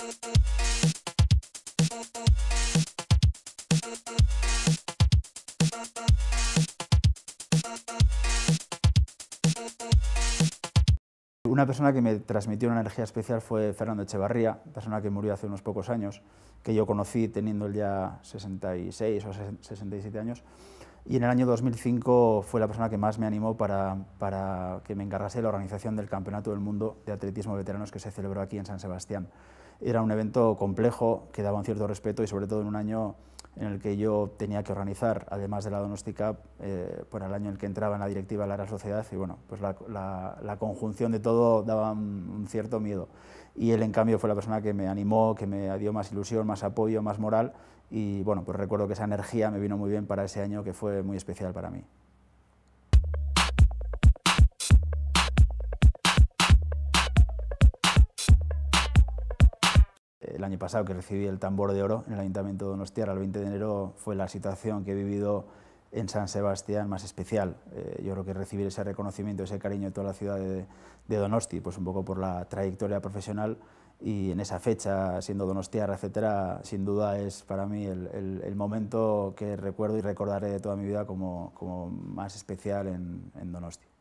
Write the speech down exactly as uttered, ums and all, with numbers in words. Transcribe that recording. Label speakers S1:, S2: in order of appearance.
S1: Una persona que me transmitió una energía especial fue Fernando Echevarría, persona que murió hace unos pocos años, que yo conocí teniendo él ya sesenta y seis o sesenta y siete años, y en el año dos mil cinco fue la persona que más me animó para, para que me encargase de la organización del Campeonato del Mundo de Atletismo Veteranos que se celebró aquí en San Sebastián. Era un evento complejo, que daba un cierto respeto y sobre todo en un año en el que yo tenía que organizar, además de la Donosti Cup, eh, por el año en el que entraba en la directiva de la Real Sociedad, y bueno, pues la, la, la conjunción de todo daba un, un cierto miedo. Y él, en cambio, fue la persona que me animó, que me dio más ilusión, más apoyo, más moral, y bueno, pues recuerdo que esa energía me vino muy bien para ese año que fue muy especial para mí. El año pasado que recibí el tambor de oro en el Ayuntamiento de Donostia, el veinte de enero, fue la situación que he vivido en San Sebastián más especial. Eh, yo creo que recibir ese reconocimiento, ese cariño de toda la ciudad de, de Donosti, pues un poco por la trayectoria profesional, y en esa fecha, siendo donostiarra, etcétera, sin duda es para mí el, el, el momento que recuerdo y recordaré de toda mi vida como, como más especial en, en Donosti.